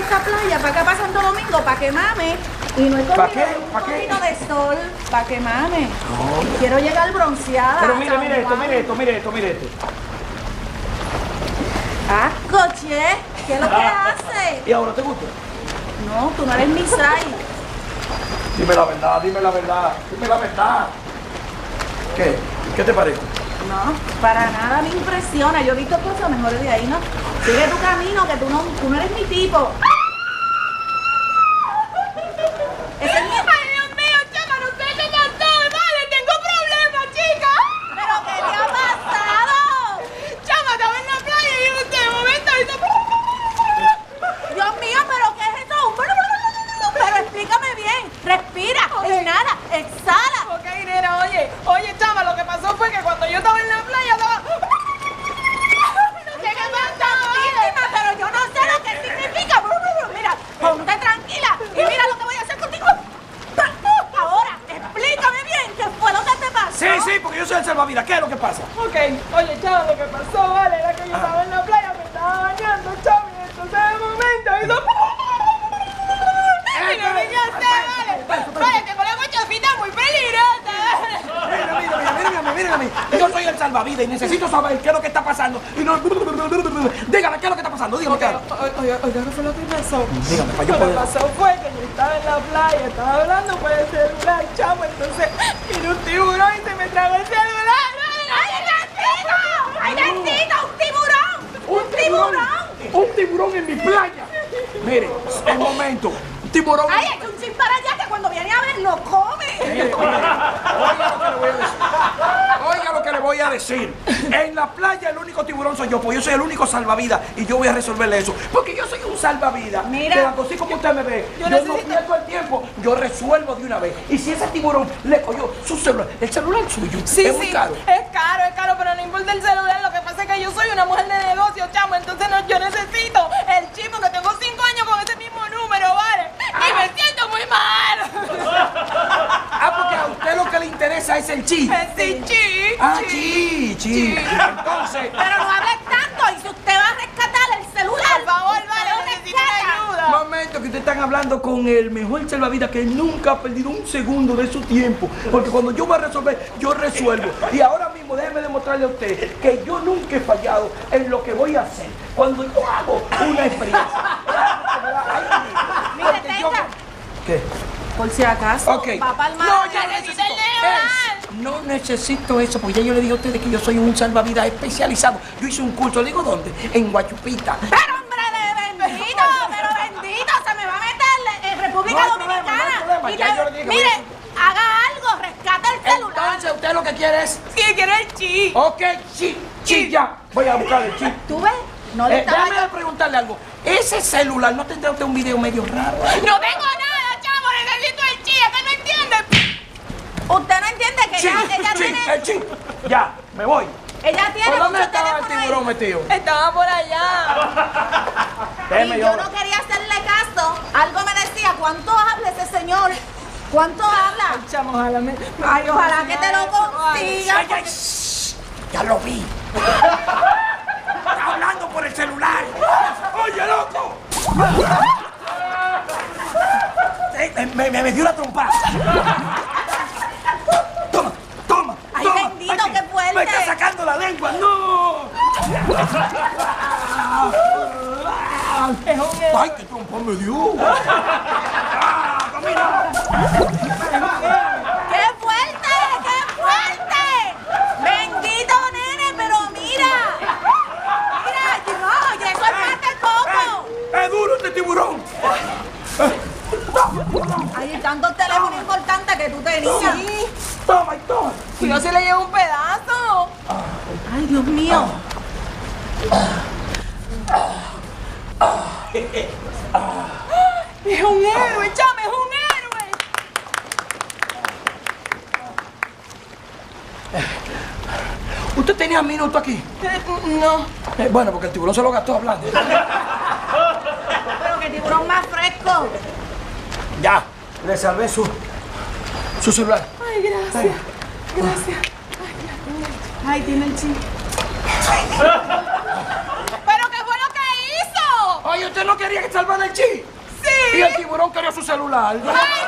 esta playa, ¿para qué para Santo Domingo? Para que mame. Y no he comido un poquito de sol, para que mame. No. Quiero llegar bronceada. Pero mire esto. Ah, coche, ¿qué es lo que hace? ¿Y ahora te gusta? No, tú no eres mi size. Dime la verdad. ¿Qué? ¿Qué te parece? No, para nada me impresiona. Yo he visto cosas mejores de ahí, ¿no? Sigue tu camino, que tú no eres mi tipo. Ese es mi... ¡Ay, Dios mío, chica! No sé qué pasó. Vale, tengo problemas, chica. ¿Pero qué te ha pasado? Chama, estaba en la playa y en este momento hizo... Dios mío, ¿pero qué es eso? Pero explícame bien. Respira, inhala, exhala. Ok, nena, oye, chama, lo que pasó fue que cuando yo estaba en la playa estaba... No sé qué Tranquila, pero yo no sé lo que significa. Mira, ponte tranquila y mira lo que voy a hacer contigo. Ahora, explícame bien qué fue lo que te pasó. Sí, porque yo soy el salvavidas. ¿Qué es lo que pasa? Ok, oye, chama, lo que pasó, vale, era que yo estaba en la playa, me estaba bañando, chama, y entonces de momento hizo... Y no me qué hacer, vale, tengo la mochafita muy peligrosa. Mírame. Yo soy el salvavidas y necesito saber qué es lo que está pasando. Y no... Dígame, ¿qué es lo que está pasando? Dígame, ¿qué? Oye, ¿qué fue lo que pasó? Dígame, para yo Lo que poder... pasó fue que yo estaba en la playa, estaba hablando por el celular, chamo, entonces vino un tiburón y se me tragó el celular. ¡Ay, Nandito! ¡Un tiburón! ¡Un tiburón en mi playa! Mire, el momento. Un tiburón... ¡Ay, echa un chin para allá que cuando viene a ver lo come! Oiga lo que le voy a decir. En la playa el único tiburón soy yo, porque yo soy el único salvavidas y yo voy a resolverle eso. Porque yo soy un salvavidas. Mira. Así como usted me ve, yo no pierdo el tiempo, yo resuelvo de una vez. Y si ese tiburón le cogió su celular, el celular suyo, Sí, es muy caro. Es caro, pero no importa el celular, lo que pasa es que yo soy una mujer de negocio, chamo, entonces yo necesito el chip porque tengo 5 años con ese mismo número, ¿vale? Y me siento muy mal. Porque a usted lo que le interesa es el chi. Sí, chi. Chi. Entonces... Pero no hables tanto y si usted va a rescatar el celular, Por favor, usted vale, lo necesito rescata. ayuda. Momento que ustedes están hablando con el mejor salvavidas que nunca ha perdido un segundo de su tiempo. Porque cuando yo voy a resolver, yo resuelvo. Y ahora mismo déjeme demostrarle a usted que yo nunca he fallado en lo que voy a hacer. Cuando yo hago una experiencia. Mire, tenga. ¿Qué? Por si acaso, Ok. va para el mar. No, ya necesito eso. No necesito eso, porque ya yo le dije a ustedes que yo soy un salvavidas especializado. Yo hice un curso, ¿le digo dónde? En Guachupita. Pero hombre de bendito, se me va a meter en República No hay Dominicana. problema, Y ya yo le dije, mire, voy haga algo, rescata el celular. Entonces, ¿usted lo que quiere es? Sí, quiero el chi. Ok, chi, ya. Voy a buscar el chi. ¿Tú ves? No le estaba... Déjame preguntarle algo. Ese celular, ¿no tendrá usted un video medio raro? No tengo nada, chamo, necesito el chi, ¿qué no entiendes? Usted no entiende que ella tiene... El chi. Ya, me voy. Ella tiene ¿Por dónde mucho estaba el teléfono ahí. tiburón metido? Estaba por allá. Déjeme Y yo no quería hacerle caso. Algo me decía, ¿cuánto habla ese señor? ¿Cuánto habla? Ay, chamo, ojalá me... Ay, ojalá que te lo consiga. Ay, ya lo vi. Está hablando por el celular. Oye, loco. Me dio una trompada. Toma. Ay, bendito, qué fuerte. Me está sacando la lengua. No. Es un héroe. Ay, qué trompón me dio. ¡Qué fuerte! ¡Qué fuerte! Bendito nene, pero mira. Mira, no, y eso es más de poco. ¡Es duro este tiburón! Hay tantos teléfonos importantes que tú tenías. Sí. Toma. Si no se le lleva un pedazo. Ay, Dios mío. Es un héroe, chamo, es un héroe. ¿Usted tenía minuto aquí? No. Bueno, porque el tiburón se lo gastó hablando. Pero qué tiburón más fresco. Ya, le salvé su celular. Ay, gracias. Gracias. Ay, tiene el chip. ¿Pero qué fue lo que hizo? Oye, usted usted no quería que salvara el chip. Sí. Y el tiburón quería su celular. Ay,